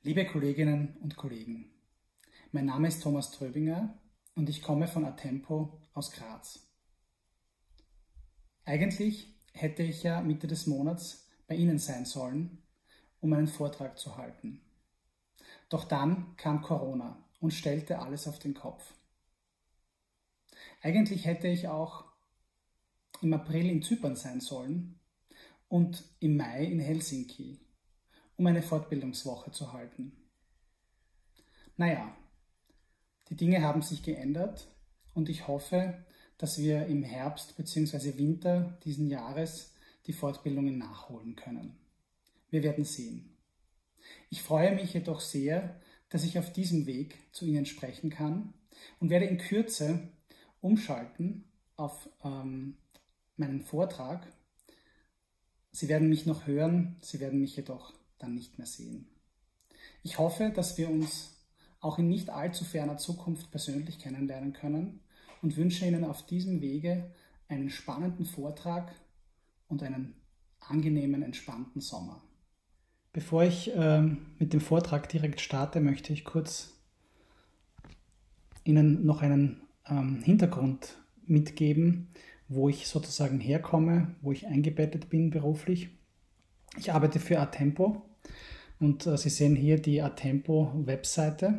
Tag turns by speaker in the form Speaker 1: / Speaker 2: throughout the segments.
Speaker 1: Liebe Kolleginnen und Kollegen, mein Name ist Thomas Tröbinger und ich komme von Atempo aus Graz. Eigentlich hätte ich ja Mitte des Monats bei Ihnen sein sollen, um einen Vortrag zu halten. Doch dann kam Corona und stellte alles auf den Kopf. Eigentlich hätte ich auch im April in Zypern sein sollen und im Mai in Helsinki, um eine Fortbildungswoche zu halten. Naja, die Dinge haben sich geändert und ich hoffe, dass wir im Herbst bzw. Winter diesen Jahres die Fortbildungen nachholen können. Wir werden sehen. Ich freue mich jedoch sehr, dass ich auf diesem Weg zu Ihnen sprechen kann und werde in Kürze umschalten auf meinen Vortrag. Sie werden mich noch hören, Sie werden mich jedoch dann nicht mehr sehen. Ich hoffe, dass wir uns auch in nicht allzu ferner Zukunft persönlich kennenlernen können und wünsche Ihnen auf diesem Wege einen spannenden Vortrag und einen angenehmen, entspannten Sommer. Bevor ich mit dem Vortrag direkt starte, möchte ich kurz Ihnen noch einen Hintergrund mitgeben, wo ich sozusagen herkomme, wo ich eingebettet bin beruflich. Ich arbeite für Atempo und Sie sehen hier die Atempo-Webseite.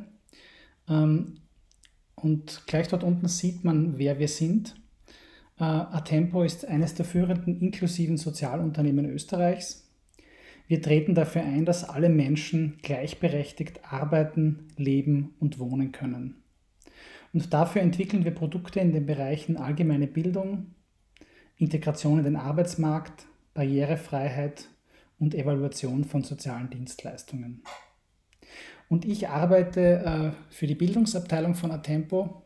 Speaker 1: Und gleich dort unten sieht man, wer wir sind. Atempo ist eines der führenden inklusiven Sozialunternehmen Österreichs. Wir treten dafür ein, dass alle Menschen gleichberechtigt arbeiten, leben und wohnen können. Und dafür entwickeln wir Produkte in den Bereichen allgemeine Bildung, Integration in den Arbeitsmarkt, Barrierefreiheit und Evaluation von sozialen Dienstleistungen. Und ich arbeite für die Bildungsabteilung von Atempo.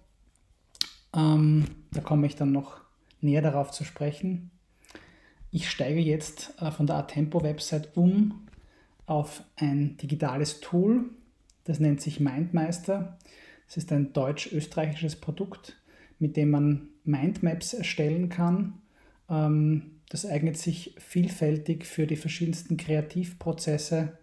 Speaker 1: Da komme ich dann noch näher darauf zu sprechen. Ich steige jetzt von der Atempo-Website um auf ein digitales Tool, das nennt sich MindMeister. Es ist ein deutsch-österreichisches Produkt, mit dem man Mindmaps erstellen kann. Das eignet sich vielfältig für die verschiedensten Kreativprozesse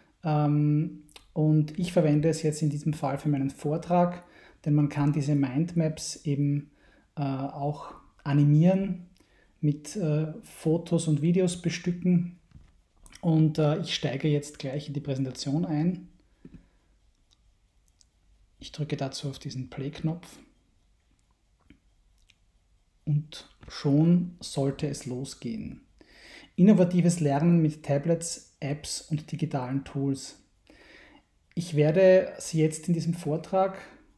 Speaker 1: und ich verwende es jetzt in diesem Fall für meinen Vortrag, denn man kann diese Mindmaps eben auch animieren, mit Fotos und Videos bestücken und ich steige jetzt gleich in die Präsentation ein. Ich drücke dazu auf diesen Play-Knopf. Und schon sollte es losgehen. Innovatives Lernen mit Tablets, Apps und digitalen Tools. Ich werde Sie jetzt in diesem Vortrag,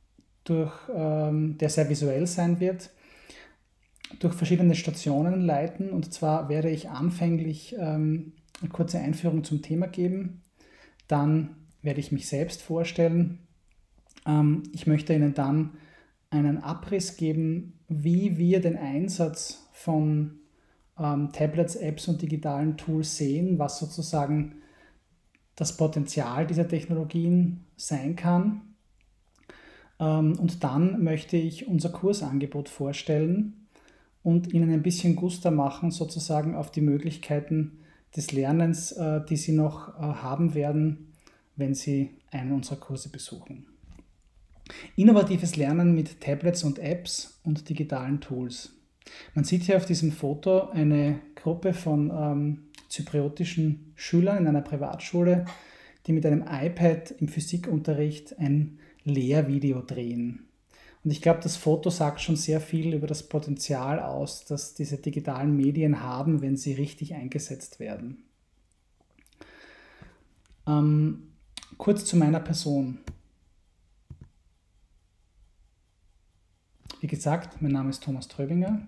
Speaker 1: der sehr visuell sein wird, durch verschiedene Stationen leiten. Und zwar werde ich anfänglich eine kurze Einführung zum Thema geben. Dann werde ich mich selbst vorstellen. Ich möchte Ihnen dann einen Abriss geben, wie wir den Einsatz von Tablets, Apps und digitalen Tools sehen, was sozusagen das Potenzial dieser Technologien sein kann. Und dann möchte ich unser Kursangebot vorstellen und Ihnen ein bisschen Guster machen sozusagen auf die Möglichkeiten des Lernens, die Sie noch haben werden, wenn Sie einen unserer Kurse besuchen. Innovatives Lernen mit Tablets und Apps und digitalen Tools. Man sieht hier auf diesem Foto eine Gruppe von zypriotischen Schülern in einer Privatschule, die mit einem iPad im Physikunterricht ein Lehrvideo drehen. Und ich glaube, das Foto sagt schon sehr viel über das Potenzial aus, das diese digitalen Medien haben, wenn sie richtig eingesetzt werden. Kurz zu meiner Person. Wie gesagt, mein Name ist Thomas Tröbinger.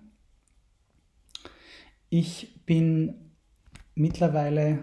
Speaker 1: Ich bin mittlerweile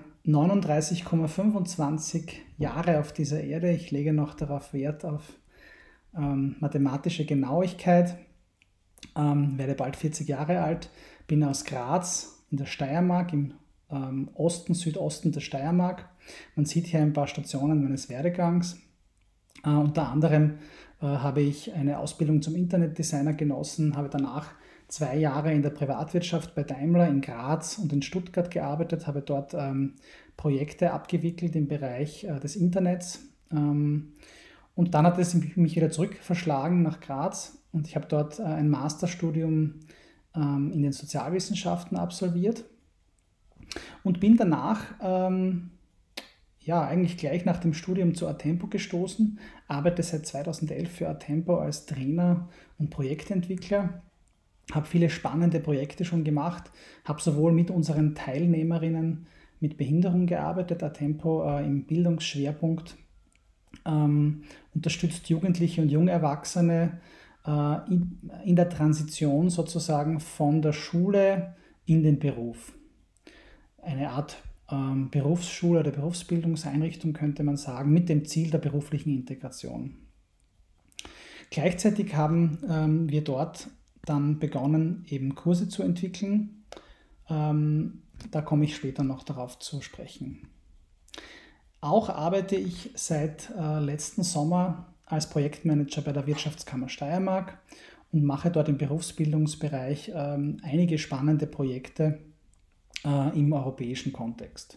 Speaker 1: 39,25 Jahre auf dieser Erde. Ich lege noch darauf Wert auf mathematische Genauigkeit, werde bald 40 Jahre alt, bin aus Graz in der Steiermark, im Osten, Südosten der Steiermark. Man sieht hier ein paar Stationen meines Werdegangs. Unter anderem habe ich eine Ausbildung zum Internetdesigner genossen, habe danach 2 Jahre in der Privatwirtschaft bei Daimler in Graz und in Stuttgart gearbeitet, habe dort Projekte abgewickelt im Bereich des Internets, Und dann hat es mich wieder zurück verschlagen nach Graz und ich habe dort ein Masterstudium in den Sozialwissenschaften absolviert und bin danach ja, eigentlich gleich nach dem Studium zu Atempo gestoßen, arbeite seit 2011 für Atempo als Trainer und Projektentwickler, habe viele spannende Projekte schon gemacht, habe sowohl mit unseren Teilnehmerinnen mit Behinderung gearbeitet, Atempo im Bildungsschwerpunkt, unterstützt Jugendliche und junge Erwachsene in der Transition sozusagen von der Schule in den Beruf. Eine Art Berufsschule oder Berufsbildungseinrichtung könnte man sagen, mit dem Ziel der beruflichen Integration. Gleichzeitig haben wir dort dann begonnen, eben Kurse zu entwickeln. Da komme ich später noch darauf zu sprechen. Auch arbeite ich seit letzten Sommer als Projektmanager bei der Wirtschaftskammer Steiermark und mache dort im Berufsbildungsbereich einige spannende Projekte im europäischen Kontext.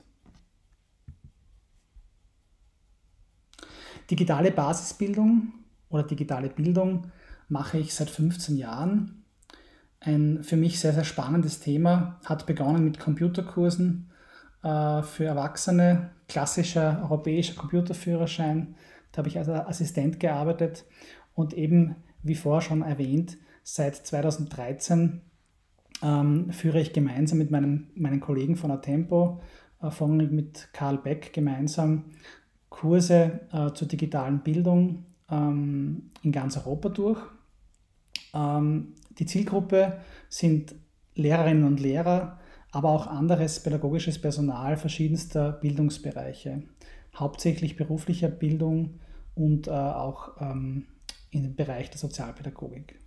Speaker 1: Digitale Basisbildung oder digitale Bildung mache ich seit 15 Jahren. Ein für mich sehr, sehr spannendes Thema, hat begonnen mit Computerkursen für Erwachsene, klassischer europäischer Computerführerschein. Da habe ich als Assistent gearbeitet und eben, wie vorher schon erwähnt, seit 2013 führe ich gemeinsam mit meinen Kollegen von Atempo, vorrangig mit Karl Beck gemeinsam, Kurse zur digitalen Bildung in ganz Europa durch. Die Zielgruppe sind Lehrerinnen und Lehrer, aber auch anderes pädagogisches Personal verschiedenster Bildungsbereiche, hauptsächlich beruflicher Bildung und auch im Bereich der Sozialpädagogik.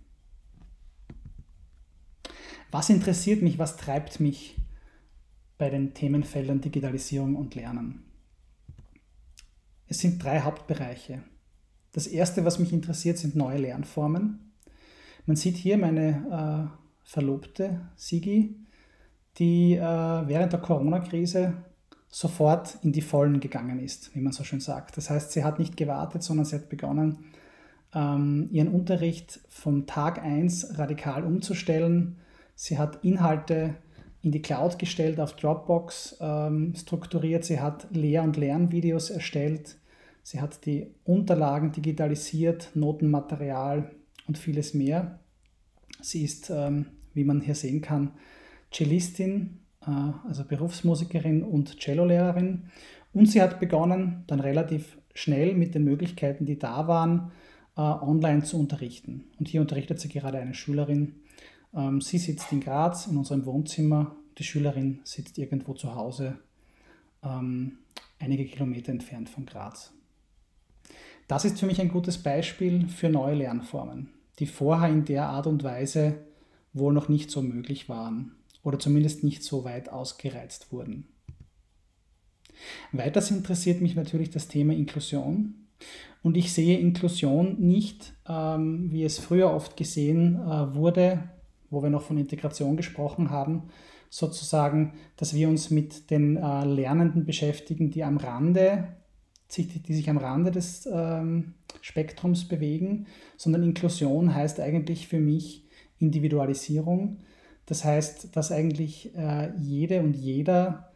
Speaker 1: Was interessiert mich, was treibt mich bei den Themenfeldern Digitalisierung und Lernen? Es sind 3 Hauptbereiche. Das erste, was mich interessiert, sind neue Lernformen. Man sieht hier meine Verlobte Sigi, die während der Corona-Krise sofort in die Vollen gegangen ist, wie man so schön sagt. Das heißt, sie hat nicht gewartet, sondern sie hat begonnen, ihren Unterricht vom Tag 1 radikal umzustellen. Sie hat Inhalte in die Cloud gestellt, auf Dropbox strukturiert. Sie hat Lehr- und Lernvideos erstellt. Sie hat die Unterlagen digitalisiert, Notenmaterial und vieles mehr. Sie ist, wie man hier sehen kann, Cellistin, also Berufsmusikerin und Cellolehrerin. Und sie hat begonnen, dann relativ schnell mit den Möglichkeiten, die da waren, online zu unterrichten. Und hier unterrichtet sie gerade eine Schülerin. Sie sitzt in Graz in unserem Wohnzimmer, die Schülerin sitzt irgendwo zu Hause, einige Kilometer entfernt von Graz. Das ist für mich ein gutes Beispiel für neue Lernformen, die vorher in der Art und Weise wohl noch nicht so möglich waren oder zumindest nicht so weit ausgereizt wurden. Weiters interessiert mich natürlich das Thema Inklusion. Und ich sehe Inklusion nicht, wie es früher oft gesehen wurde, wo wir noch von Integration gesprochen haben, sozusagen, dass wir uns mit den Lernenden beschäftigen, die sich am Rande des Spektrums bewegen, sondern Inklusion heißt eigentlich für mich Individualisierung. Das heißt, dass eigentlich jede und jeder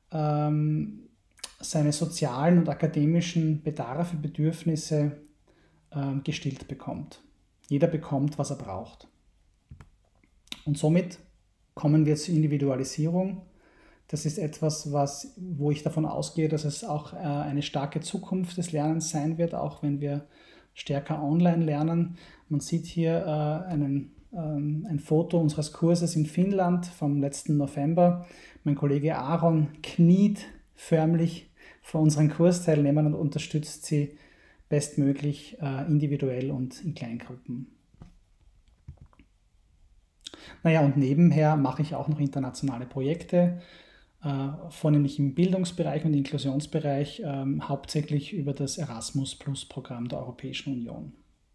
Speaker 1: seine sozialen und akademischen Bedarfe, Bedürfnisse gestillt bekommt. Jeder bekommt, was er braucht. Und somit kommen wir zur Individualisierung. Das ist etwas, wo ich davon ausgehe, dass es auch eine starke Zukunft des Lernens sein wird, auch wenn wir stärker online lernen. Man sieht hier ein Foto unseres Kurses in Finnland vom letzten November. Mein Kollege Aaron kniet förmlich vor unseren Kursteilnehmern und unterstützt sie bestmöglich individuell und in Kleingruppen. Naja, und nebenher mache ich auch noch internationale Projekte, vornehmlich im Bildungsbereich und Inklusionsbereich, hauptsächlich über das Erasmus-Plus-Programm der Europäischen Union.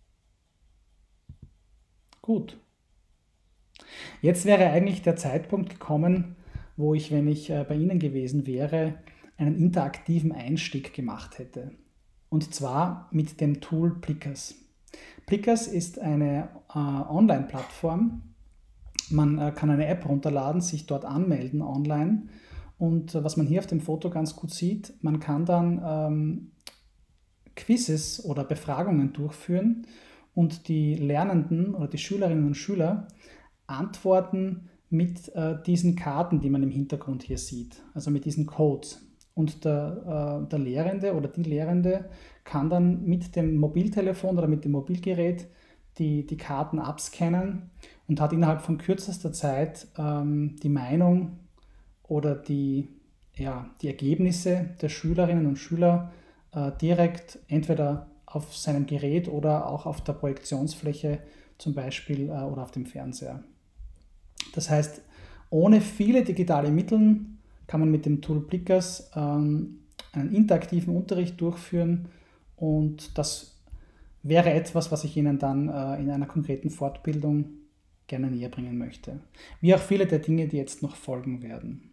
Speaker 1: Gut. Jetzt wäre eigentlich der Zeitpunkt gekommen, wo ich, wenn ich bei Ihnen gewesen wäre, einen interaktiven Einstieg gemacht hätte. und zwar mit dem Tool Plickers. Plickers ist eine Online-Plattform. Man kann eine App runterladen, sich dort anmelden online und was man hier auf dem Foto ganz gut sieht, man kann dann Quizzes oder Befragungen durchführen und die Lernenden oder die Schülerinnen und Schüler antworten mit diesen Karten, die man im Hintergrund hier sieht, also mit diesen Codes. Und der Lehrende oder die Lehrende kann dann mit dem Mobiltelefon oder mit dem Mobilgerät die Karten abscannen und hat innerhalb von kürzester Zeit die Meinung oder die Ergebnisse der Schülerinnen und Schüler direkt entweder auf seinem Gerät oder auch auf der Projektionsfläche zum Beispiel oder auf dem Fernseher. Das heißt, ohne viele digitale Mittel kann man mit dem Tool Plickers einen interaktiven Unterricht durchführen und das wäre etwas, was ich Ihnen dann in einer konkreten Fortbildung gerne näher bringen möchte. Wie auch viele der Dinge, die jetzt noch folgen werden.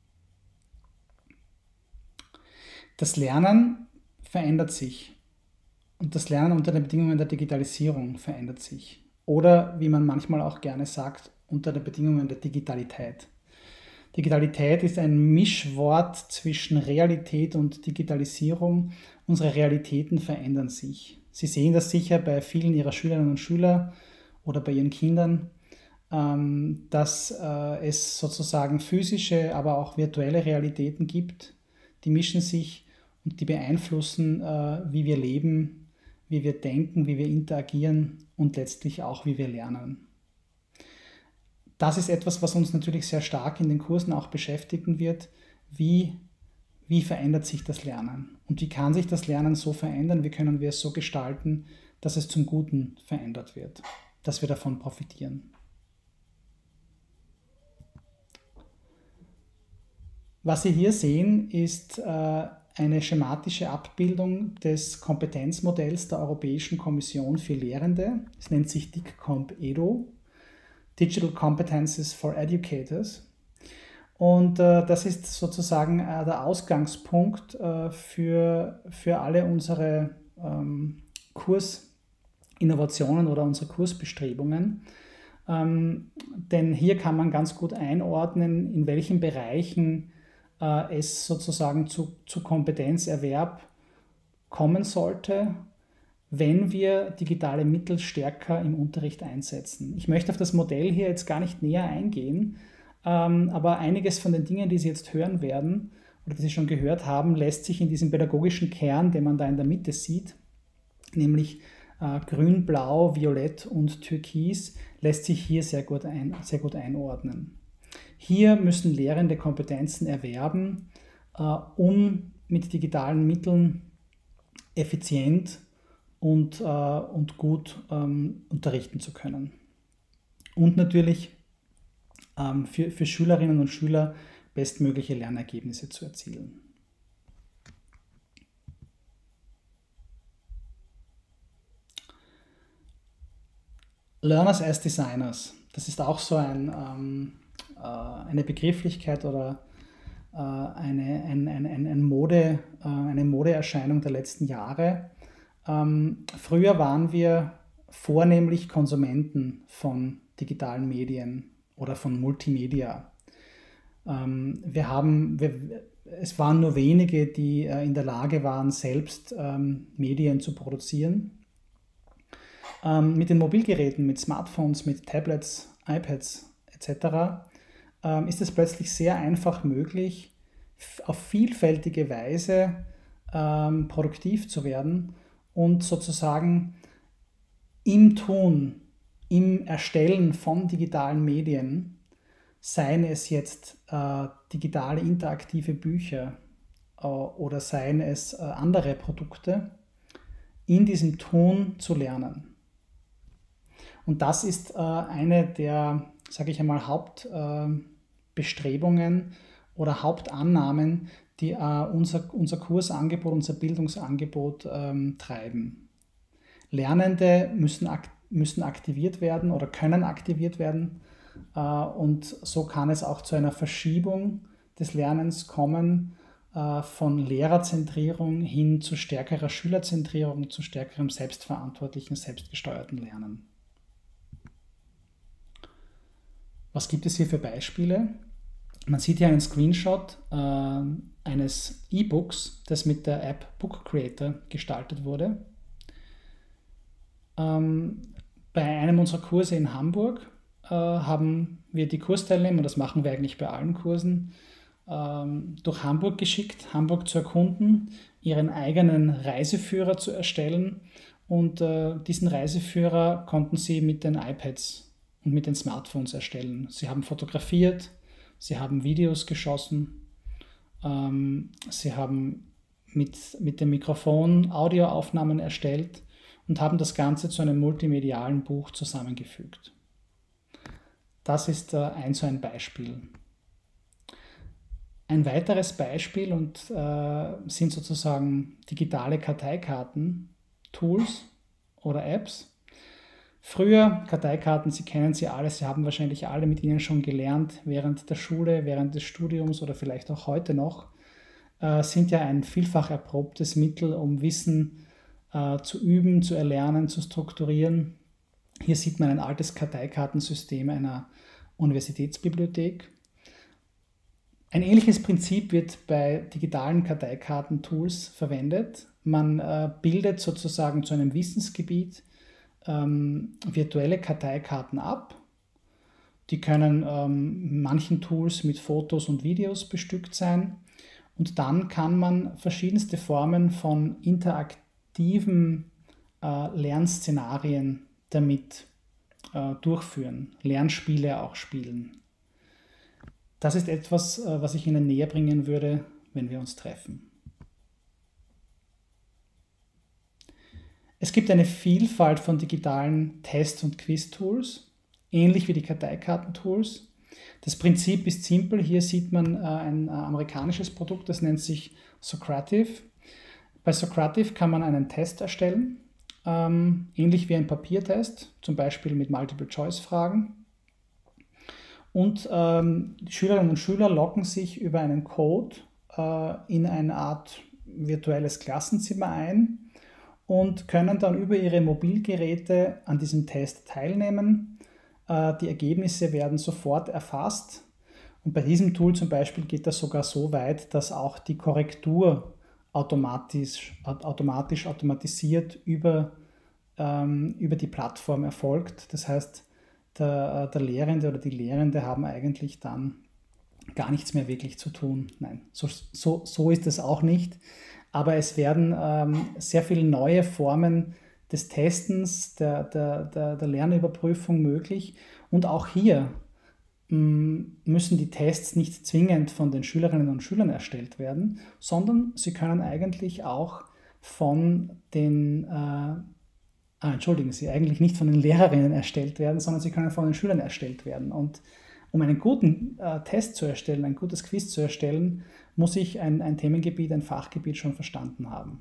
Speaker 1: Das Lernen verändert sich und das Lernen unter den Bedingungen der Digitalisierung verändert sich. Oder wie man manchmal auch gerne sagt, unter den Bedingungen der Digitalität. Digitalität ist ein Mischwort zwischen Realität und Digitalisierung. Unsere Realitäten verändern sich. Sie sehen das sicher bei vielen Ihrer Schülerinnen und Schüler oder bei Ihren Kindern, dass es sozusagen physische, aber auch virtuelle Realitäten gibt. Die mischen sich und die beeinflussen, wie wir leben, wie wir denken, wie wir interagieren und letztlich auch, wie wir lernen. Das ist etwas, was uns natürlich sehr stark in den Kursen auch beschäftigen wird. Wie verändert sich das Lernen? Und wie kann sich das Lernen so verändern? Wie können wir es so gestalten, dass es zum Guten verändert wird, dass wir davon profitieren? Was Sie hier sehen, ist eine schematische Abbildung des Kompetenzmodells der Europäischen Kommission für Lehrende. Es nennt sich DICCOMP-EDU. Digital Competencies for Educators. Und das ist sozusagen der Ausgangspunkt für alle unsere Kursinnovationen oder unsere Kursbestrebungen. Denn hier kann man ganz gut einordnen, in welchen Bereichen es sozusagen zu Kompetenzerwerb kommen sollte, wenn wir digitale Mittel stärker im Unterricht einsetzen. Ich möchte auf das Modell hier jetzt gar nicht näher eingehen, aber einiges von den Dingen, die Sie jetzt hören werden oder die Sie schon gehört haben, lässt sich in diesem pädagogischen Kern, den man da in der Mitte sieht, nämlich Grün, Blau, Violett und Türkis, lässt sich hier sehr gut einordnen. Hier müssen Lehrende Kompetenzen erwerben, um mit digitalen Mitteln effizient und gut unterrichten zu können. Und natürlich für Schülerinnen und Schüler bestmögliche Lernergebnisse zu erzielen. Learners as Designers, das ist auch so eine Begrifflichkeit oder eine Modeerscheinung der letzten Jahre. Früher waren wir vornehmlich Konsumenten von digitalen Medien oder von Multimedia. Es waren nur wenige, die in der Lage waren, selbst Medien zu produzieren. Mit den Mobilgeräten, mit Smartphones, mit Tablets, iPads etc. Ist es plötzlich sehr einfach möglich, auf vielfältige Weise produktiv zu werden und sozusagen im Tun, im Erstellen von digitalen Medien, seien es jetzt digitale interaktive Bücher oder seien es andere Produkte, in diesem Tun zu lernen. Und das ist eine der, sage ich einmal, Hauptbestrebungen oder Hauptannahmen, die unser Kursangebot, unser Bildungsangebot treiben. Lernende müssen aktiviert werden oder können aktiviert werden und so kann es auch zu einer Verschiebung des Lernens kommen von Lehrerzentrierung hin zu stärkerer Schülerzentrierung, zu stärkerem selbstverantwortlichen, selbstgesteuerten Lernen. Was gibt es hier für Beispiele? Man sieht hier einen Screenshot eines E-Books, das mit der App Book Creator gestaltet wurde. Bei einem unserer Kurse in Hamburg haben wir die Kursteilnehmer, das machen wir eigentlich bei allen Kursen, durch Hamburg geschickt, Hamburg zu erkunden, ihren eigenen Reiseführer zu erstellen, und diesen Reiseführer konnten sie mit den iPads und mit den Smartphones erstellen. Sie haben fotografiert, sie haben Videos geschossen, sie haben mit dem Mikrofon Audioaufnahmen erstellt und haben das Ganze zu einem multimedialen Buch zusammengefügt. Das ist so ein Beispiel. Ein weiteres Beispiel sind sozusagen digitale Karteikarten, Tools oder Apps. Früher, Karteikarten, Sie kennen sie alle, Sie haben wahrscheinlich alle mit ihnen schon gelernt, während der Schule, während des Studiums oder vielleicht auch heute noch, sind ja ein vielfach erprobtes Mittel, um Wissen zu üben, zu erlernen, zu strukturieren. Hier sieht man ein altes Karteikartensystem einer Universitätsbibliothek. Ein ähnliches Prinzip wird bei digitalen Karteikarten-Tools verwendet. Man bildet sozusagen zu einem Wissensgebiet virtuelle Karteikarten ab. Die können manchen Tools mit Fotos und Videos bestückt sein, und dann kann man verschiedenste Formen von interaktiven Lernszenarien damit durchführen, Lernspiele auch spielen. Das ist etwas, was ich Ihnen näher bringen würde, wenn wir uns treffen. Es gibt eine Vielfalt von digitalen Test- und Quiz-Tools, ähnlich wie die Karteikarten-Tools. Das Prinzip ist simpel. Hier sieht man ein amerikanisches Produkt, das nennt sich Socrative. Bei Socrative kann man einen Test erstellen, ähnlich wie ein Papiertest, zum Beispiel mit Multiple-Choice-Fragen. Und die Schülerinnen und Schüler loggen sich über einen Code in eine Art virtuelles Klassenzimmer ein und können dann über ihre Mobilgeräte an diesem Test teilnehmen. Die Ergebnisse werden sofort erfasst, und bei diesem Tool zum Beispiel geht das sogar so weit, dass auch die Korrektur automatisiert über die Plattform erfolgt. Das heißt, der Lehrende oder die Lehrende haben eigentlich dann gar nichts mehr wirklich zu tun. Nein, so ist es auch nicht. Aber es werden sehr viele neue Formen des Testens, der Lernüberprüfung möglich. Und auch hier müssen die Tests nicht zwingend von den Schülerinnen und Schülern erstellt werden, sondern sie können eigentlich auch eigentlich nicht von den Lehrerinnen erstellt werden, sondern sie können von den Schülern erstellt werden. Und um einen guten Test zu erstellen, ein gutes Quiz zu erstellen, muss ich ein Themengebiet, ein Fachgebiet schon verstanden haben.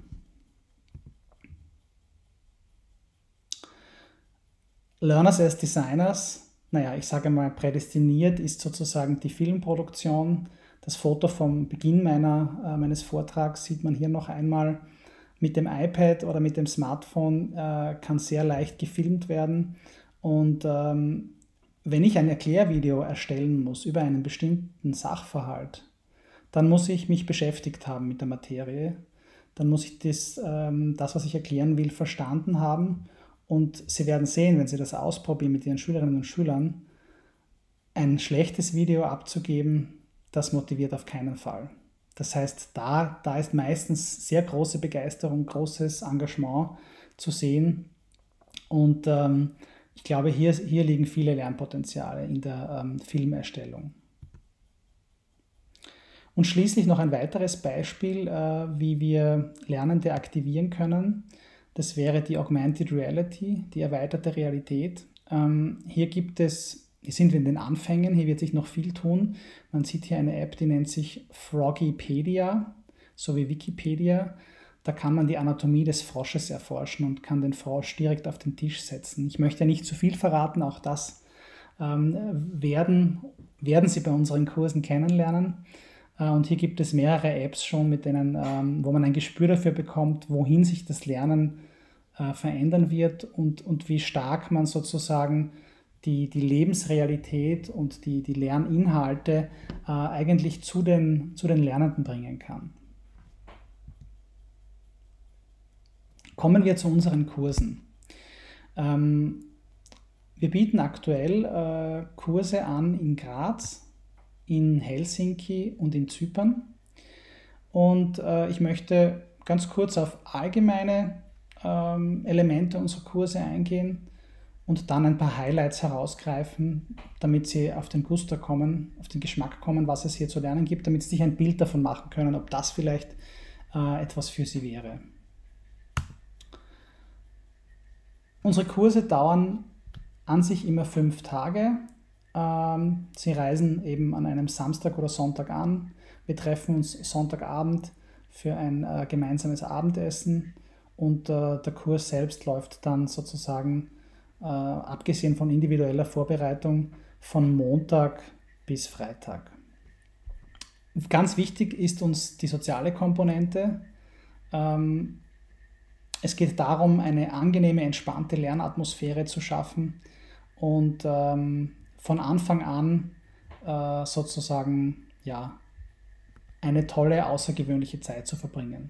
Speaker 1: Learners as Designers, ich sage mal, prädestiniert ist sozusagen die Filmproduktion. Das Foto vom Beginn meines Vortrags sieht man hier noch einmal. Mit dem iPad oder mit dem Smartphone kann sehr leicht gefilmt werden. Und wenn ich ein Erklärvideo erstellen muss über einen bestimmten Sachverhalt, dann muss ich mich beschäftigt haben mit der Materie. Dann muss ich das, was ich erklären will, verstanden haben. Und Sie werden sehen, wenn Sie das ausprobieren mit Ihren Schülerinnen und Schülern, ein schlechtes Video abzugeben, das motiviert auf keinen Fall. Das heißt, da ist meistens sehr große Begeisterung, großes Engagement zu sehen. Und ich glaube, hier liegen viele Lernpotenziale in der Filmerstellung. Und schließlich noch ein weiteres Beispiel, wie wir Lernende aktivieren können. Das wäre die Augmented Reality, die erweiterte Realität. Hier sind wir in den Anfängen, hier wird sich noch viel tun. Man sieht hier eine App, die nennt sich Froggypedia, so wie Wikipedia. Da kann man die Anatomie des Frosches erforschen und kann den Frosch direkt auf den Tisch setzen. Ich möchte nicht zu viel verraten, auch das werden Sie bei unseren Kursen kennenlernen. Und hier gibt es mehrere Apps schon, mit denen, wo man ein Gespür dafür bekommt, wohin sich das Lernen verändern wird und wie stark man sozusagen die Lebensrealität und die Lerninhalte eigentlich zu den Lernenden bringen kann. Kommen wir zu unseren Kursen. Wir bieten aktuell Kurse an in Graz, in Helsinki und in Zypern. Und ich möchte ganz kurz auf allgemeine Elemente unserer Kurse eingehen und dann ein paar Highlights herausgreifen, damit Sie auf den Gusto kommen, auf den Geschmack kommen, was es hier zu lernen gibt, damit Sie sich ein Bild davon machen können, ob das vielleicht etwas für Sie wäre. Unsere Kurse dauern an sich immer 5 Tage. Sie reisen eben an einem Samstag oder Sonntag an. Wir treffen uns Sonntagabend für ein gemeinsames Abendessen und der Kurs selbst läuft dann sozusagen, abgesehen von individueller Vorbereitung, von Montag bis Freitag. Ganz wichtig ist uns die soziale Komponente. Es geht darum, eine angenehme, entspannte Lernatmosphäre zu schaffen und von Anfang an sozusagen ja, eine tolle, außergewöhnliche Zeit zu verbringen.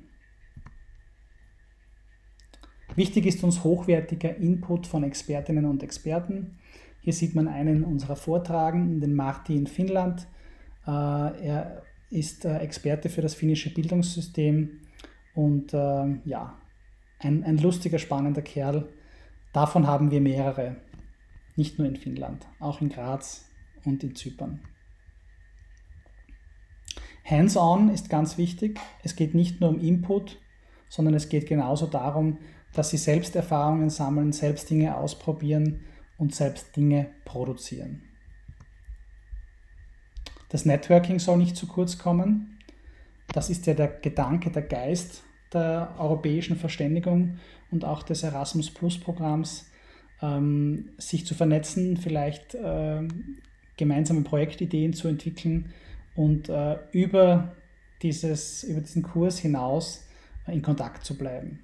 Speaker 1: Wichtig ist uns hochwertiger Input von Expertinnen und Experten. Hier sieht man einen unserer Vortragenden, den Martti in Finnland. Er ist Experte für das finnische Bildungssystem und ja, ein lustiger, spannender Kerl. Davon haben wir mehrere, nicht nur in Finnland, auch in Graz und in Zypern. Hands-on ist ganz wichtig. Es geht nicht nur um Input, sondern es geht genauso darum, dass Sie selbst Erfahrungen sammeln, selbst Dinge ausprobieren und selbst Dinge produzieren. Das Networking soll nicht zu kurz kommen. Das ist ja der Gedanke, der Geist der europäischen Verständigung und auch des Erasmus-Plus-Programms, sich zu vernetzen, vielleicht gemeinsame Projektideen zu entwickeln und über diesen Kurs hinaus in Kontakt zu bleiben.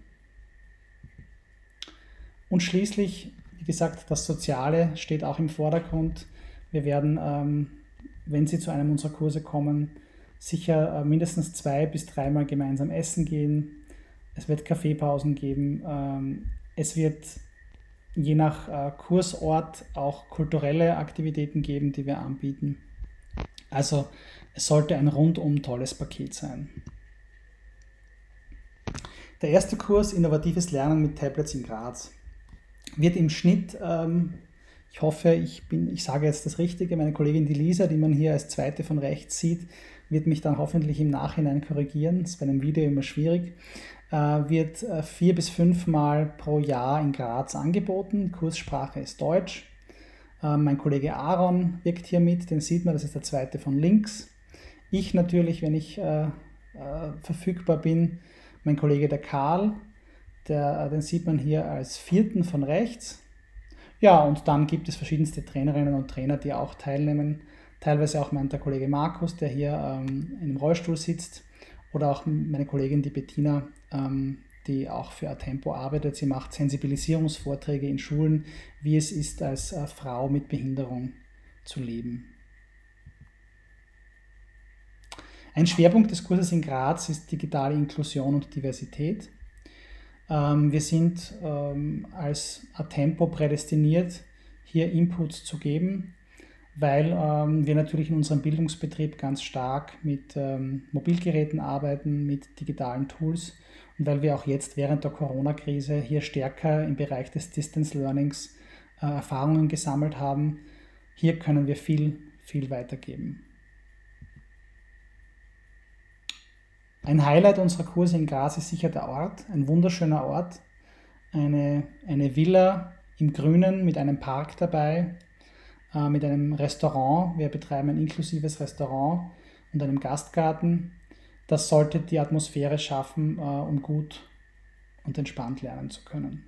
Speaker 1: Und schließlich, wie gesagt, das Soziale steht auch im Vordergrund. Wir werden, wenn Sie zu einem unserer Kurse kommen, sicher mindestens 2- bis 3-mal gemeinsam essen gehen. Es wird Kaffeepausen geben. Es wird je nach Kursort auch kulturelle Aktivitäten geben, die wir anbieten. Also es sollte ein rundum tolles Paket sein. Der erste Kurs, Innovatives Lernen mit Tablets in Graz, wird im Schnitt, ich hoffe, ich sage jetzt das Richtige, meine Kollegin die Lisa, die man hier als zweite von rechts sieht, wird mich dann hoffentlich im Nachhinein korrigieren, das ist bei einem Video immer schwierig, wird 4- bis 5-mal pro Jahr in Graz angeboten. Kurssprache ist Deutsch. Mein Kollege Aaron wirkt hier mit, den sieht man, das ist der zweite von links. Ich natürlich, wenn ich verfügbar bin, mein Kollege der Karl, den sieht man hier als 4. von rechts. Ja, und dann gibt es verschiedenste Trainerinnen und Trainer, die auch teilnehmen. Teilweise auch der Kollege Markus, der hier in einem Rollstuhl sitzt. Oder auch meine Kollegin, die Bettina, die auch für Atempo arbeitet. Sie macht Sensibilisierungsvorträge in Schulen, wie es ist, als Frau mit Behinderung zu leben. Ein Schwerpunkt des Kurses in Graz ist digitale Inklusion und Diversität. Wir sind als Atempo prädestiniert, hier Inputs zu geben, weil wir natürlich in unserem Bildungsbetrieb ganz stark mit Mobilgeräten arbeiten, mit digitalen Tools und weil wir auch jetzt während der Corona-Krise hier stärker im Bereich des Distance Learnings Erfahrungen gesammelt haben. Hier können wir viel weitergeben. Ein Highlight unserer Kurse in Graz ist sicher der Ort, ein wunderschöner Ort, eine Villa im Grünen mit einem Park dabei, mit einem Restaurant. Wir betreiben ein inklusives Restaurant und einem Gastgarten. Das sollte die Atmosphäre schaffen, um gut und entspannt lernen zu können.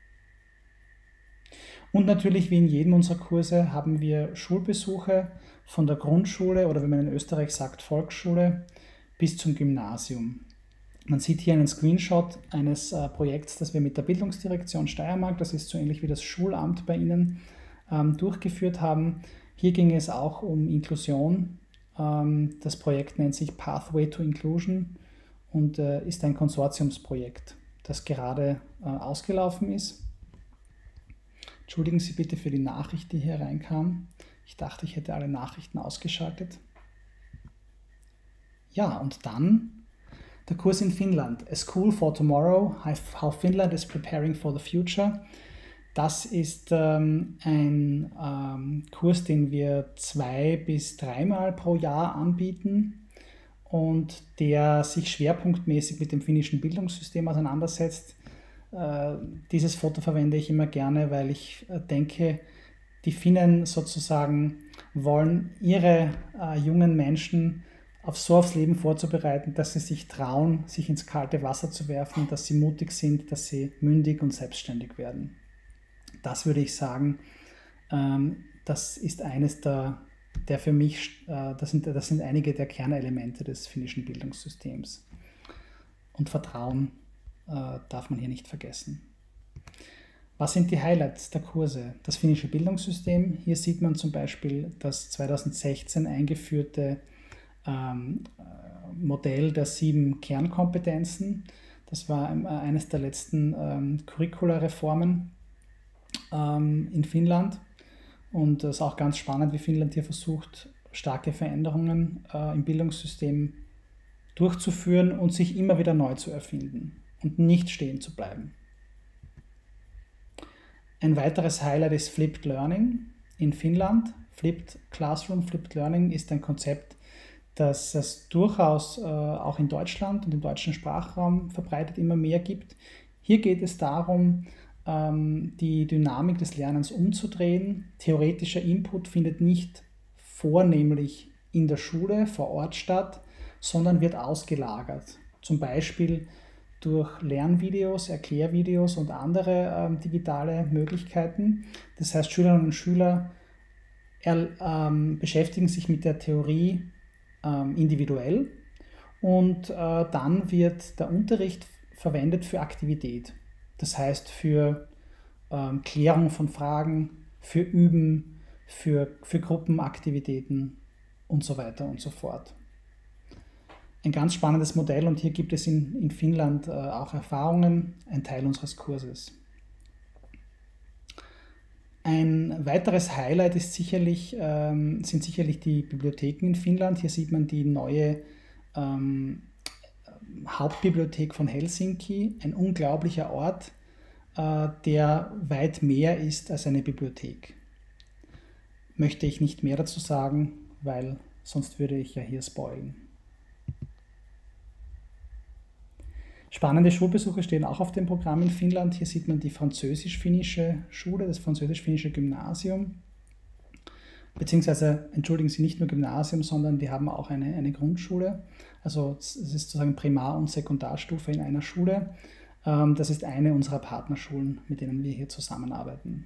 Speaker 1: Und natürlich, wie in jedem unserer Kurse, haben wir Schulbesuche von der Grundschule oder wie man in Österreich sagt, Volksschule bis zum Gymnasium. Man sieht hier einen Screenshot eines Projekts, das wir mit der Bildungsdirektion Steiermark, das ist so ähnlich wie das Schulamt bei Ihnen, durchgeführt haben. Hier ging es auch um Inklusion. Das Projekt nennt sich Pathway to Inclusion und ist ein Konsortiumsprojekt, das gerade ausgelaufen ist. Entschuldigen Sie bitte für die Nachricht, die hier reinkam. Ich dachte, ich hätte alle Nachrichten ausgeschaltet. Ja, und dann der Kurs in Finnland. A School for Tomorrow, How Finland is Preparing for the Future. Das ist ein Kurs, den wir 2 bis 3 Mal pro Jahr anbieten und der sich schwerpunktmäßig mit dem finnischen Bildungssystem auseinandersetzt. Dieses Foto verwende ich immer gerne, weil ich denke, die Finnen sozusagen wollen ihre jungen Menschen aufs Leben vorzubereiten, dass sie sich trauen, sich ins kalte Wasser zu werfen, dass sie mutig sind, dass sie mündig und selbstständig werden. Das würde ich sagen, das ist eines der für mich, das sind einige der Kernelemente des finnischen Bildungssystems. Und Vertrauen darf man hier nicht vergessen. Was sind die Highlights der Kurse? Das finnische Bildungssystem. Hier sieht man zum Beispiel das 2016 eingeführte Modell der 7 Kernkompetenzen. Das war eines der letzten Curricula-Reformen in Finnland. Und es ist auch ganz spannend, wie Finnland hier versucht, starke Veränderungen im Bildungssystem durchzuführen und sich immer wieder neu zu erfinden und nicht stehen zu bleiben. Ein weiteres Highlight ist Flipped Learning in Finnland. Flipped Classroom, Flipped Learning ist ein Konzept, das es durchaus auch in Deutschland und im deutschen Sprachraum verbreitet immer mehr gibt. Hier geht es darum, die Dynamik des Lernens umzudrehen. Theoretischer Input findet nicht vornehmlich in der Schule vor Ort statt, sondern wird ausgelagert. Zum Beispiel durch Lernvideos, Erklärvideos und andere digitale Möglichkeiten. Das heißt, Schülerinnen und Schüler beschäftigen sich mit der Theorie individuell und dann wird der Unterricht verwendet für Aktivität. Das heißt für Klärung von Fragen, für Üben, für Gruppenaktivitäten und so weiter und so fort. Ein ganz spannendes Modell und hier gibt es in Finnland auch Erfahrungen, ein Teil unseres Kurses. Ein weiteres Highlight ist sind sicherlich die Bibliotheken in Finnland. Hier sieht man die neue Hauptbibliothek von Helsinki, ein unglaublicher Ort, der weit mehr ist als eine Bibliothek. Möchte ich nicht mehr dazu sagen, weil sonst würde ich ja hier spoilen. Spannende Schulbesuche stehen auch auf dem Programm in Finnland. Hier sieht man die französisch-finnische Schule, das französisch-finnische Gymnasium. Beziehungsweise, entschuldigen Sie, nicht nur Gymnasium, sondern die haben auch eine Grundschule. Also es ist sozusagen Primar- und Sekundarstufe in einer Schule. Das ist eine unserer Partnerschulen, mit denen wir hier zusammenarbeiten.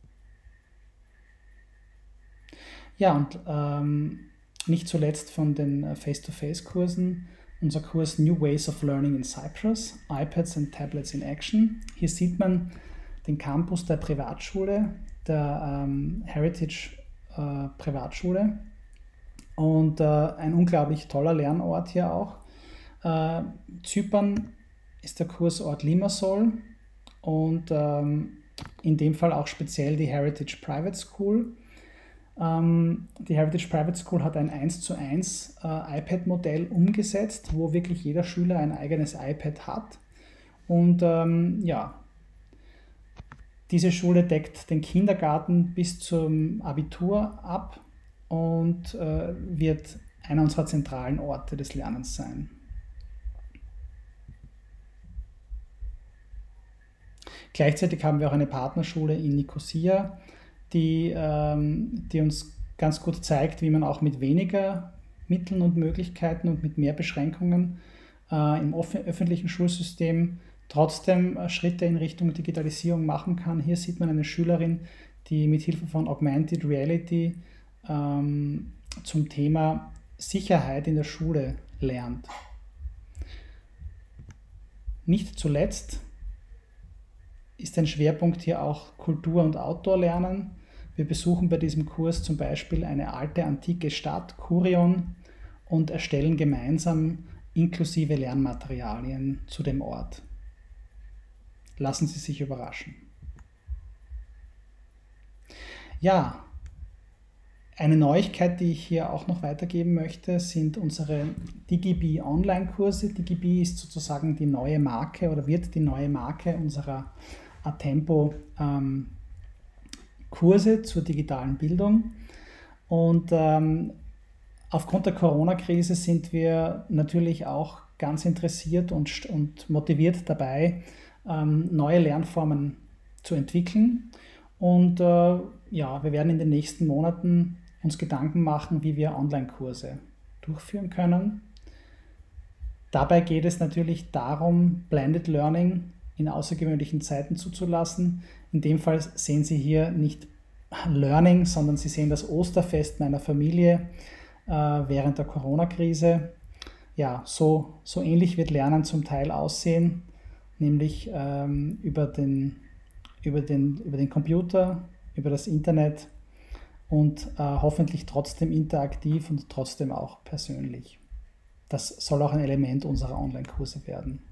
Speaker 1: Ja, und nicht zuletzt von den Face-to-Face-Kursen. Unser Kurs New Ways of Learning in Cyprus, iPads and Tablets in Action. Hier sieht man den Campus der Privatschule, der Heritage Privatschule und ein unglaublich toller Lernort hier auch. Zypern ist der Kursort Limassol und in dem Fall auch speziell die Heritage Private School. Die Heritage Private School hat ein 1:1 iPad-Modell umgesetzt, wo wirklich jeder Schüler ein eigenes iPad hat. Und ja, diese Schule deckt den Kindergarten bis zum Abitur ab und wird einer unserer zentralen Orte des Lernens sein. Gleichzeitig haben wir auch eine Partnerschule in Nicosia, die uns ganz gut zeigt, wie man auch mit weniger Mitteln und Möglichkeiten und mit mehr Beschränkungen im öffentlichen Schulsystem trotzdem Schritte in Richtung Digitalisierung machen kann. Hier sieht man eine Schülerin, die mit Hilfe von Augmented Reality zum Thema Sicherheit in der Schule lernt. Nicht zuletzt ist ein Schwerpunkt hier auch Kultur- und Outdoor-Lernen. Wir besuchen bei diesem Kurs zum Beispiel eine alte, antike Stadt, Kurion, und erstellen gemeinsam inklusive Lernmaterialien zu dem Ort. Lassen Sie sich überraschen. Ja, eine Neuigkeit, die ich hier auch noch weitergeben möchte, sind unsere DigiBee Online-Kurse. DigiBee ist sozusagen die neue Marke oder wird die neue Marke unserer Atempo Kurse zur digitalen Bildung. Und aufgrund der Corona-Krise sind wir natürlich auch ganz interessiert und motiviert dabei, neue Lernformen zu entwickeln. Und ja, wir werden in den nächsten Monaten uns Gedanken machen, wie wir Online-Kurse durchführen können. Dabei geht es natürlich darum, Blended Learning in außergewöhnlichen Zeiten zuzulassen. In dem Fall sehen Sie hier nicht Learning, sondern Sie sehen das Osterfest meiner Familie während der Corona-Krise. Ja, so ähnlich wird Lernen zum Teil aussehen, nämlich über den Computer, über das Internet und hoffentlich trotzdem interaktiv und trotzdem auch persönlich. Das soll auch ein Element unserer Online-Kurse werden.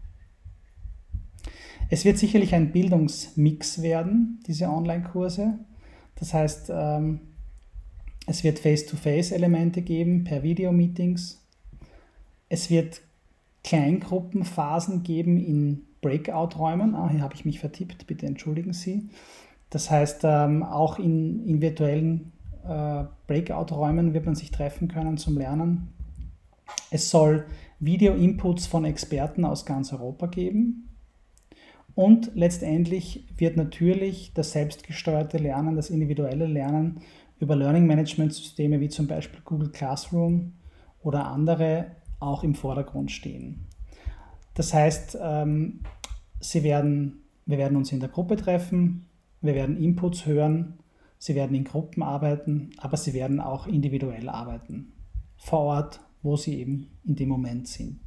Speaker 1: Es wird sicherlich ein Bildungsmix werden, diese Online-Kurse. Das heißt, es wird Face-to-Face-Elemente geben per Videomeetings. Es wird Kleingruppenphasen geben in Breakout-Räumen. Hier habe ich mich vertippt, bitte entschuldigen Sie. Das heißt, auch in virtuellen Breakout-Räumen wird man sich treffen können zum Lernen. Es soll Video-Inputs von Experten aus ganz Europa geben. Und letztendlich wird natürlich das selbstgesteuerte Lernen, das individuelle Lernen über Learning-Management-Systeme wie zum Beispiel Google Classroom oder andere auch im Vordergrund stehen. Das heißt, wir werden uns in der Gruppe treffen, wir werden Inputs hören, Sie werden in Gruppen arbeiten, aber Sie werden auch individuell arbeiten, vor Ort, wo Sie eben in dem Moment sind.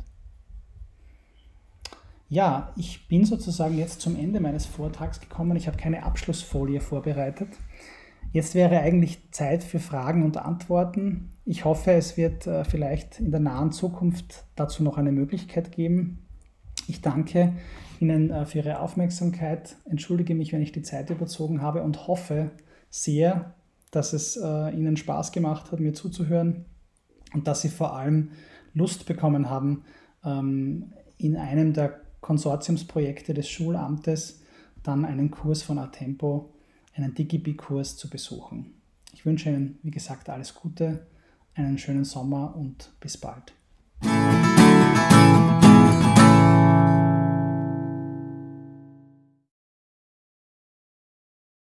Speaker 1: Ja, ich bin sozusagen jetzt zum Ende meines Vortrags gekommen. Ich habe keine Abschlussfolie vorbereitet. Jetzt wäre eigentlich Zeit für Fragen und Antworten. Ich hoffe, es wird vielleicht in der nahen Zukunft dazu noch eine Möglichkeit geben. Ich danke Ihnen für Ihre Aufmerksamkeit, entschuldige mich, wenn ich die Zeit überzogen habe und hoffe sehr, dass es Ihnen Spaß gemacht hat, mir zuzuhören und dass Sie vor allem Lust bekommen haben, in einem der Konsortiumsprojekte des Schulamtes dann einen Kurs von Atempo, einen DigiBee-Kurs zu besuchen. Ich wünsche Ihnen, wie gesagt, alles Gute, einen schönen Sommer und bis bald.